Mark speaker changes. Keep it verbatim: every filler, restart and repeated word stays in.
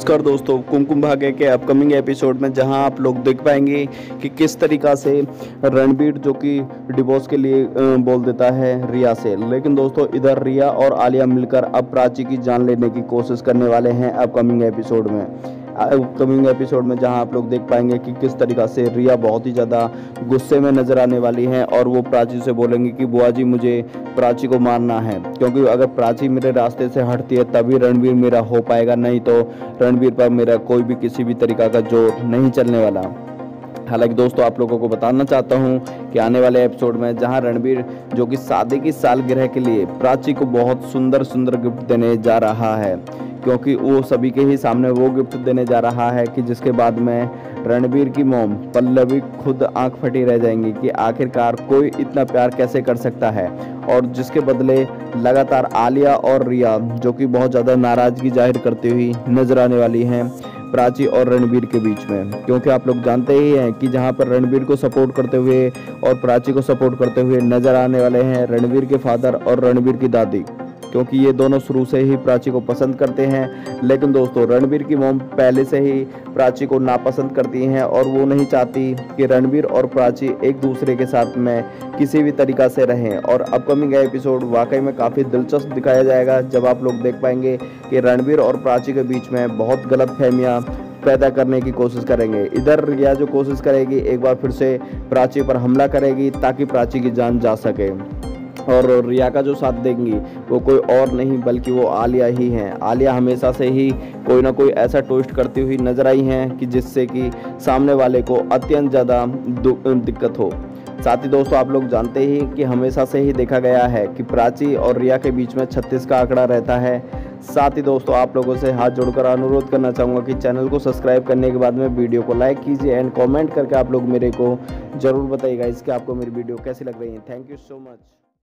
Speaker 1: नमस्कार दोस्तों, कुमकुम भाग्य के अपकमिंग एपिसोड में जहां आप लोग देख पाएंगे कि किस तरीक़ा से रणबीर जो कि डिवोर्स के लिए बोल देता है रिया से। लेकिन दोस्तों इधर रिया और आलिया मिलकर अब प्राची की जान लेने की कोशिश करने वाले हैं अपकमिंग एपिसोड में अपकमिंग एपिसोड में जहां आप लोग देख पाएंगे कि किस तरीक़ा से रिया बहुत ही ज़्यादा गुस्से में नज़र आने वाली हैं और वो प्राची से बोलेंगी कि बुआ जी मुझे प्राची को मारना है, क्योंकि अगर प्राची मेरे रास्ते से हटती है तभी रणबीर मेरा हो पाएगा, नहीं तो रणबीर पर मेरा कोई भी किसी भी तरीक़ा का जोर नहीं चलने वाला। हालांकि दोस्तों आप लोगों को बताना चाहता हूं कि आने वाले एपिसोड में जहां रणबीर जो कि शादी की सालगिरह के लिए प्राची को बहुत सुंदर सुंदर गिफ्ट देने जा रहा है, क्योंकि वो सभी के ही सामने वो गिफ्ट देने जा रहा है कि जिसके बाद में रणबीर की मॉम पल्लवी खुद आंख फटी रह जाएंगी कि आखिरकार कोई इतना प्यार कैसे कर सकता है। और जिसके बदले लगातार आलिया और रिया जो कि बहुत ज़्यादा नाराज़गी जाहिर करती हुई नजर आने वाली हैं प्राची और रणबीर के बीच में, क्योंकि आप लोग जानते ही हैं कि जहां पर रणबीर को सपोर्ट करते हुए और प्राची को सपोर्ट करते हुए नजर आने वाले हैं रणबीर के फादर और रणबीर की दादी, क्योंकि ये दोनों शुरू से ही प्राची को पसंद करते हैं। लेकिन दोस्तों रणबीर की मॉम पहले से ही प्राची को नापसंद करती हैं और वो नहीं चाहती कि रणबीर और प्राची एक दूसरे के साथ में किसी भी तरीक़ा से रहें। और अपकमिंग एपिसोड वाकई में काफ़ी दिलचस्प दिखाया जाएगा जब आप लोग देख पाएंगे कि रणबीर और प्राची के बीच में बहुत गलत फहमियाँ पैदा करने की कोशिश करेंगे। इधर रिया जो कोशिश करेगी एक बार फिर से प्राची पर हमला करेगी ताकि प्राची की जान जा सके, और रिया का जो साथ देंगी वो कोई और नहीं बल्कि वो आलिया ही हैं। आलिया हमेशा से ही कोई ना कोई ऐसा ट्विस्ट करती हुई नजर आई हैं कि जिससे कि सामने वाले को अत्यंत ज़्यादा दिक्कत हो। साथ ही दोस्तों आप लोग जानते ही कि हमेशा से ही देखा गया है कि प्राची और रिया के बीच में छत्तीस का आंकड़ा रहता है। साथ ही दोस्तों आप लोगों से हाथ जोड़कर अनुरोध करना चाहूँगा कि चैनल को सब्सक्राइब करने के बाद में वीडियो को लाइक कीजिए एंड कमेंट करके आप लोग मेरे को ज़रूर बताइएगा इसके आपको मेरी वीडियो कैसी लग रही है। Thank you so much.